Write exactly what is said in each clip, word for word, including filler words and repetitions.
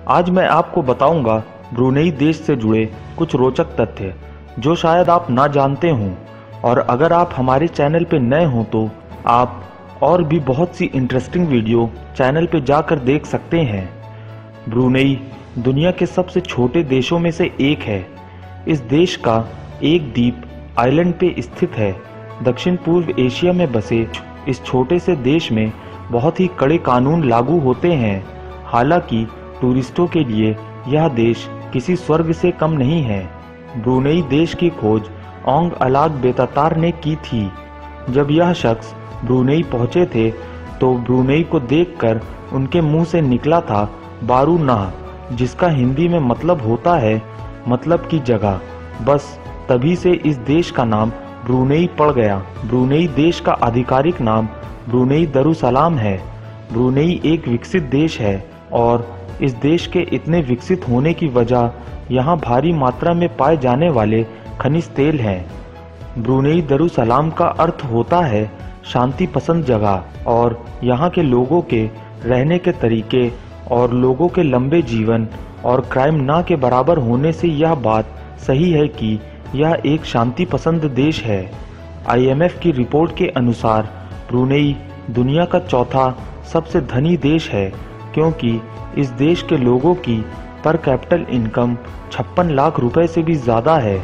आज मैं आपको बताऊंगा ब्रुनेई देश से जुड़े कुछ रोचक तथ्य जो शायद आप ना जानते हों, और अगर आप हमारे चैनल पे नए हों तो आप और भी बहुत सी इंटरेस्टिंग वीडियो चैनल पे जाकर देख सकते हैं। ब्रुनेई दुनिया के सबसे छोटे देशों में से एक है। इस देश का एक द्वीप आइलैंड पे स्थित है। दक्षिण पूर्व एशिया में बसे इस छोटे से देश में बहुत ही कड़े कानून लागू होते हैं। हालांकि टूरिस्टों के लिए यह देश किसी स्वर्ग से कम नहीं है। ब्रुनेई देश की खोज ओंग अलाग बेतातार ने की थी। जब यह शख्स ब्रुनेई पहुंचे थे तो ब्रुनेई को देखकर उनके मुंह से निकला था बारू नाह, जिसका हिंदी में मतलब होता है मतलब की जगह। बस तभी से इस देश का नाम ब्रुनेई पड़ गया। ब्रुनेई देश का आधिकारिक नाम ब्रुनेई दरुसलाम है। ब्रुनेई एक विकसित देश है और इस देश के इतने विकसित होने की वजह यहाँ भारी मात्रा में पाए जाने वाले खनिज तेल हैं। ब्रुनेई दरुसलाम का अर्थ होता है शांति पसंद जगह, और यहाँ के लोगों के रहने के तरीके और लोगों के लंबे जीवन और क्राइम ना के बराबर होने से यह बात सही है कि यह एक शांति पसंद देश है। आई एम एफ की रिपोर्ट के अनुसार ब्रुनेई दुनिया का चौथा सबसे धनी देश है, क्योंकि इस देश के लोगों की पर कैपिटल इनकम छप्पन लाख रुपए से भी ज़्यादा है।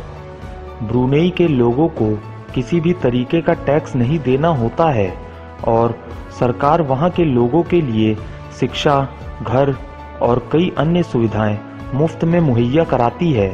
ब्रुनेई के लोगों को किसी भी तरीके का टैक्स नहीं देना होता है और सरकार वहां के लोगों के लिए शिक्षा, घर और कई अन्य सुविधाएं मुफ्त में मुहैया कराती है।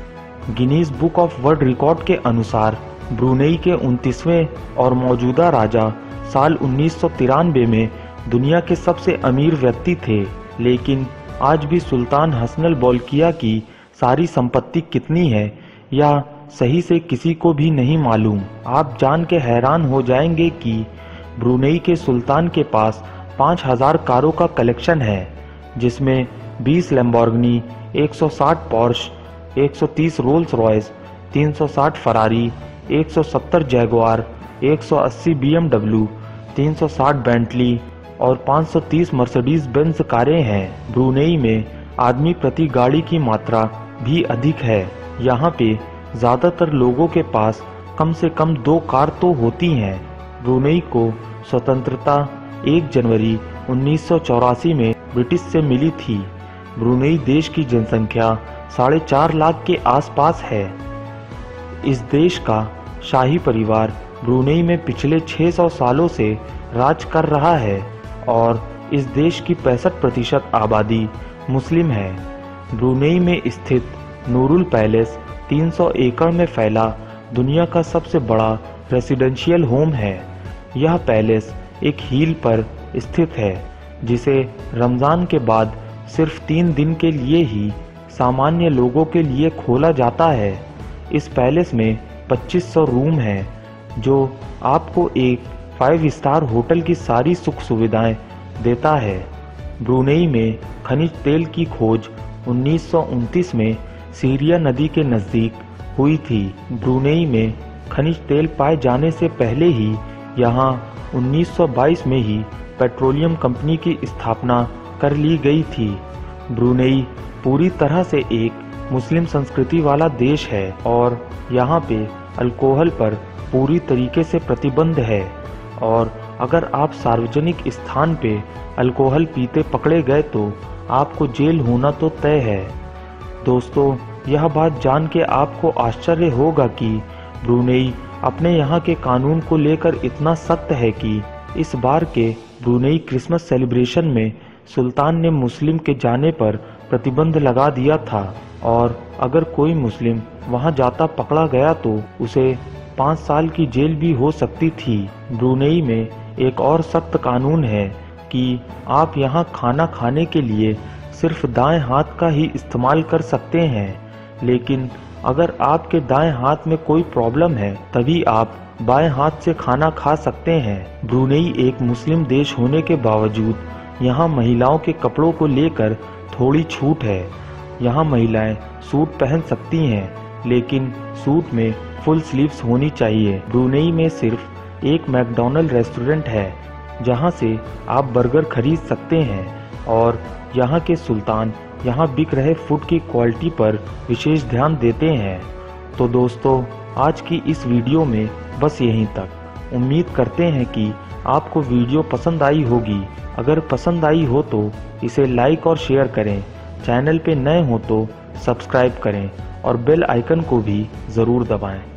Guinness book of world record के अनुसार ब्रुनेई के उनतीसवें और मौजूदा राजा साल उन्नीस सौ तिरानवे में दुनिया के सबसे अमीर व्यक्ति थे, लेकिन आज भी सुल्तान हसनल बोल्किया की सारी संपत्ति कितनी है यह सही से किसी को भी नहीं मालूम। आप जान के हैरान हो जाएंगे कि ब्रुनेई के सुल्तान के पास पाँच हज़ार कारों का कलेक्शन है, जिसमें बीस लैम्बोर्गिनी, एक सौ साठ पोर्श, एक सौ तीस रोल्स रॉयस, तीन सौ साठ फरारी, एक सौ सत्तर जैगुआर, एक सौ अस्सी बी एम डब्ल्यू, तीन सौ साठ बेंटली और पाँच सौ तीस मर्सिडीज बेंज कारें हैं। ब्रुनेई में आदमी प्रति गाड़ी की मात्रा भी अधिक है। यहाँ पे ज़्यादातर लोगों के पास कम से कम दो कार तो होती हैं। ब्रुनेई को स्वतंत्रता एक जनवरी उन्नीस सौ चौरासी में ब्रिटिश से मिली थी। ब्रुनेई देश की जनसंख्या साढ़े चार लाख के आसपास है। इस देश का शाही परिवार ब्रुनेई में पिछले छह सौ सालों से राज कर रहा है और इस देश की पैंसठ प्रतिशत आबादी मुस्लिम है। ब्रुनेई में स्थित नूरुल पैलेस तीन सौ एकड़ में फैला दुनिया का सबसे बड़ा रेसिडेंशियल होम है। यह पैलेस एक हील पर स्थित है, जिसे रमज़ान के बाद सिर्फ तीन दिन के लिए ही सामान्य लोगों के लिए खोला जाता है। इस पैलेस में पच्चीस सौ रूम हैं, जो आपको एक फाइव स्टार होटल की सारी सुख सुविधाएं देता है। ब्रुनेई में खनिज तेल की खोज उन्नीस सौ उनतीस में सीरिया नदी के नज़दीक हुई थी। ब्रुनेई में खनिज तेल पाए जाने से पहले ही यहाँ उन्नीस सौ बाईस में ही पेट्रोलियम कंपनी की स्थापना कर ली गई थी। ब्रुनेई पूरी तरह से एक मुस्लिम संस्कृति वाला देश है और यहाँ पे अल्कोहल पर पूरी तरीके से प्रतिबंध है, और अगर आप सार्वजनिक स्थान पे अल्कोहल पीते पकड़े गए तो आपको जेल होना तो तय है। दोस्तों, यह बात जान के आपको आश्चर्य होगा कि ब्रुनेई अपने यहाँ के कानून को लेकर इतना सख्त है कि इस बार के ब्रुनेई क्रिसमस सेलिब्रेशन में सुल्तान ने मुस्लिम के जाने पर प्रतिबंध लगा दिया था, और अगर कोई मुस्लिम वहाँ जाता पकड़ा गया तो उसे पाँच साल की जेल भी हो सकती थी। ब्रुनेई में एक और सख्त कानून है कि आप यहाँ खाना खाने के लिए सिर्फ दाएं हाथ का ही इस्तेमाल कर सकते हैं, लेकिन अगर आपके दाएं हाथ में कोई प्रॉब्लम है तभी आप बाएं हाथ से खाना खा सकते हैं। ब्रुनेई एक मुस्लिम देश होने के बावजूद यहाँ महिलाओं के कपड़ों को लेकर थोड़ी छूट है। यहाँ महिलाएं सूट पहन सकती हैं, लेकिन सूट में फुल स्लीव्स होनी चाहिए। ब्रुनेई में सिर्फ एक मैकडॉनल्ड रेस्टोरेंट है जहाँ से आप बर्गर खरीद सकते हैं, और यहाँ के सुल्तान यहाँ बिक रहे फूड की क्वालिटी पर विशेष ध्यान देते हैं। तो दोस्तों, आज की इस वीडियो में बस यहीं तक। उम्मीद करते हैं कि आपको वीडियो पसंद आई होगी। अगर पसंद आई हो तो इसे लाइक और शेयर करें। चैनल पे नए हो तो सब्सक्राइब करें और बेल आइकन को भी ज़रूर दबाएं।